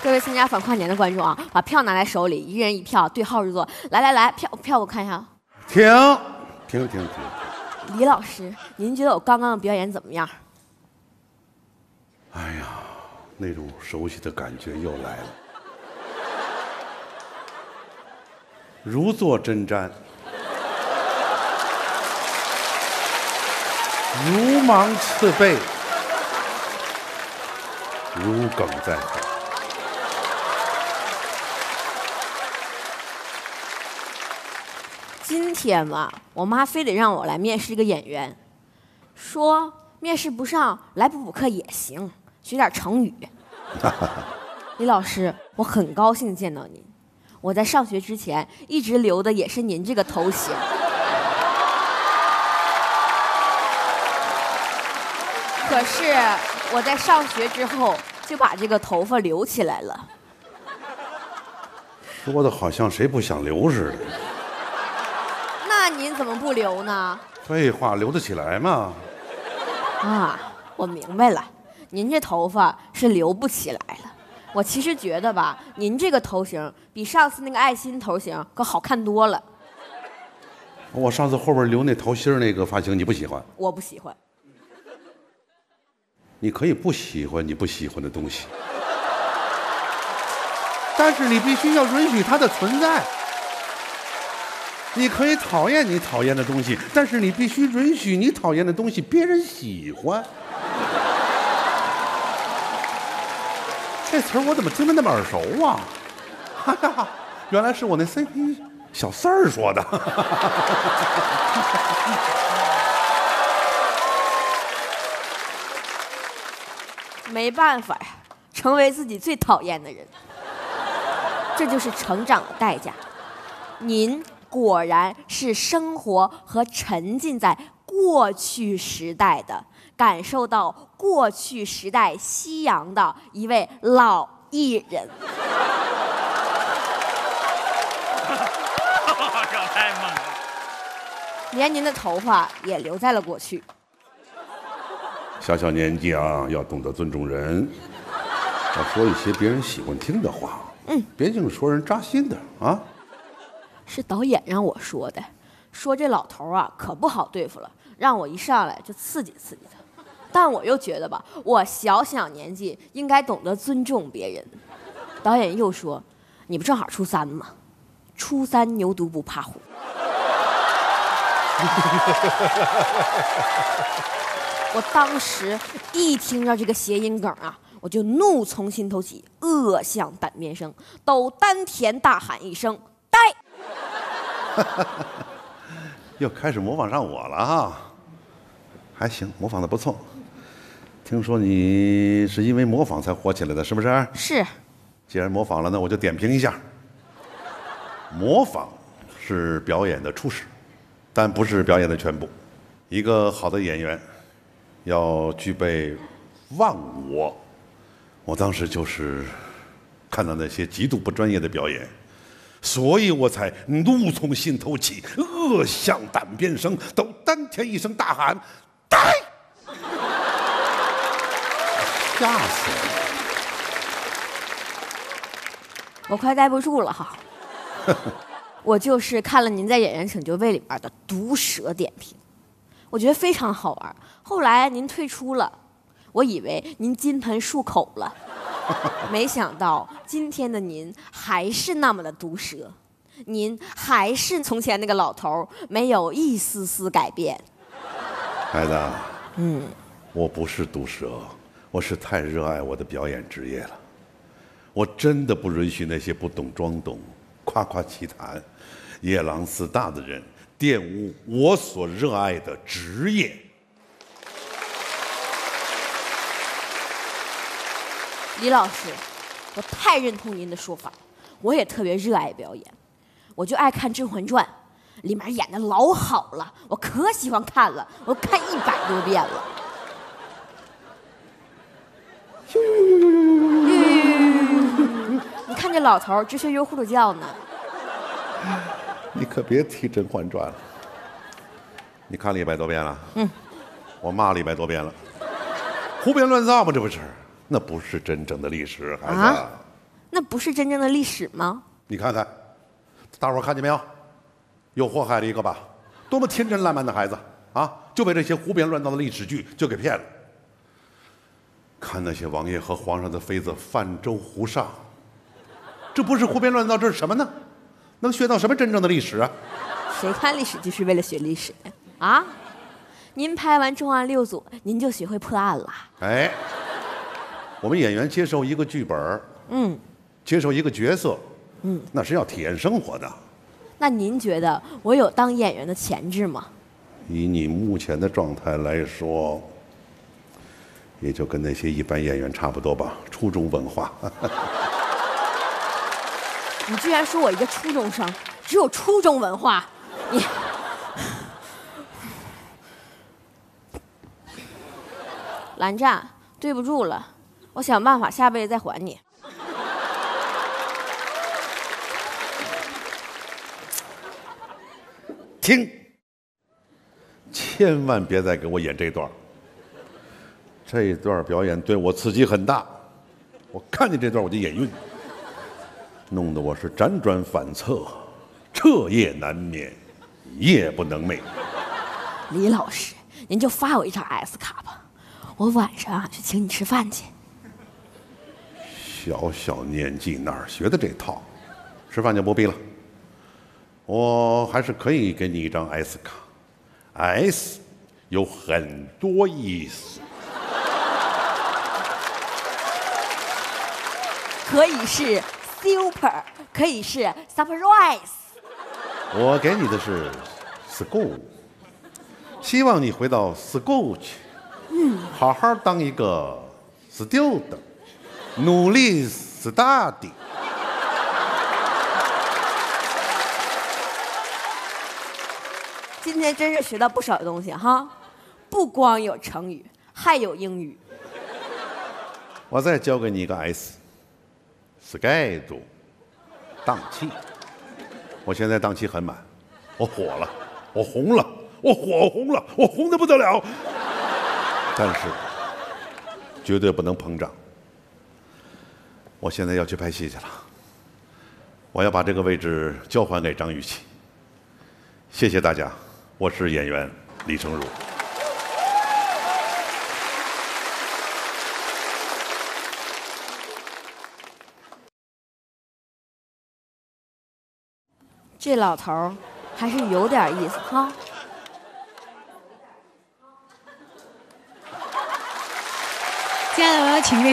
各位参加反跨年的观众啊，把票拿在手里，一人一票，对号入座。来，票我看一下。 停！ 李老师，您觉得我刚刚的表演怎么样？ 哎呀，那种熟悉的感觉又来了，如坐针毡，如芒刺背，如鲠在喉。 今天吧，我妈非得让我来面试一个演员，说面试不上来补课也行，学点成语。李老师，我很高兴见到您。我在上学之前一直留的也是您这个头型。可是我在上学之后就把这个头发留起来了。 说的好像谁不想留似的。 那您怎么不留呢？ 废话，留得起来吗？ 啊，我明白了，您这头发是留不起来了。我其实觉得吧，您这个头型比上次那个爱心头型可好看多了。 我上次后边留那桃心那个发型你不喜欢？ 我不喜欢。 你可以不喜欢你不喜欢的东西，但是你必须要允许它的存在。你可以讨厌你讨厌的东西，但是你必须允许你讨厌的东西别人喜欢。这词儿我怎么听得那么耳熟啊？哎呀，原来是我那 CP 小四儿说的。 没办法呀，成为自己最讨厌的人，这就是成长的代价。您果然是生活和沉浸在过去时代的，感受到过去时代夕阳的一位老艺人。 太猛了！ 连您的头发也留在了过去。 小小年纪啊，要懂得尊重人，要说一些别人喜欢听的话。别净说人扎心的啊。 是导演让我说的，说这老头啊可不好对付了，让我一上来就刺激刺激他。但我又觉得吧，我小小年纪应该懂得尊重别人。导演又说，你不正好初三吗？初三牛犊不怕虎。我当时一听到这个谐音梗啊，我就怒从心头起，恶向胆边生，都丹田大喊一声呆。 又开始模仿上我了哈，还行，模仿的不错。听说你是因为模仿才火起来的，是不是？ 是。 既然模仿了，那我就点评一下。模仿是表演的初始，但不是表演的全部。一个好的演员要具备忘我。我当时就是看到那些极度不专业的表演，所以我才怒从心头起，恶向胆边生，都丹田一声大喊：“呆！”吓死我！ 我快待不住了哈。我就是看了您在《演员请就位》里边的毒舌点评，我觉得非常好玩。后来您退出了，我以为您金盆漱口了，没想到今天的您还是那么的毒舌，您还是从前那个老头，没有一丝丝改变。 孩子，我不是毒舌，我是太热爱我的表演职业了。我真的不允许那些不懂装懂、夸夸其谈、夜郎自大的人玷污我所热爱的职业。 李老师，我太认同您的说法，我也特别热爱表演，我就爱看《甄嬛传》，里面演的老好了，我可喜欢看了，我看100多遍了。你看这老头直学悠呼噜叫呢。 你可别提《甄嬛传》了，你看了100多遍了？我骂了100多遍了，胡编乱造吧，这不是？那不是真正的历史，孩子。 那不是真正的历史吗？ 你看看，大伙儿看见没有？又祸害了一个吧？多么天真烂漫的孩子啊！就被这些胡编乱造的历史剧就给骗了。看那些王爷和皇上的妃子泛舟湖上，这不是胡编乱造，这是什么呢？能学到什么真正的历史啊？ 谁看历史剧是为了学历史呀？啊？您拍完《重案六组》，您就学会破案了？ 哎，我们演员接受一个剧本，接受一个角色，那是要体验生活的。 那您觉得我有当演员的潜质吗？ 以你目前的状态来说，也就跟那些一般演员差不多吧，初中文化。 你居然说我一个初中生只有初中文化，你蓝湛，对不住了，我想办法下辈子再还你。 停！千万别再给我演这段，这段表演对我刺激很大，我看见这段我就眼晕，弄得我是辗转反侧，彻夜难眠，夜不能寐。 李老师，您就发我一张 S 卡吧，我晚上去请你吃饭去。 小小年纪哪儿学的这套？吃饭就不必了，我还是可以给你一张 S 卡。S 有很多意思， 可以是 super， 可以是 surprise。 我给你的是 school， 希望你回到 school 去，好好当一个 student， 努力 study。 今天真是学到不少东西哈，不光有成语，还有英语。 我再教给你一个 S，schedule， 档期。我现在档期很满，我火了，我红了，我火红了，我红得不得了。但是绝对不能膨胀。我现在要去拍戏去了，我要把这个位置交还给张雨绮。谢谢大家，我是演员李成儒。 这老头儿还是有点意思哈。 接下来我要请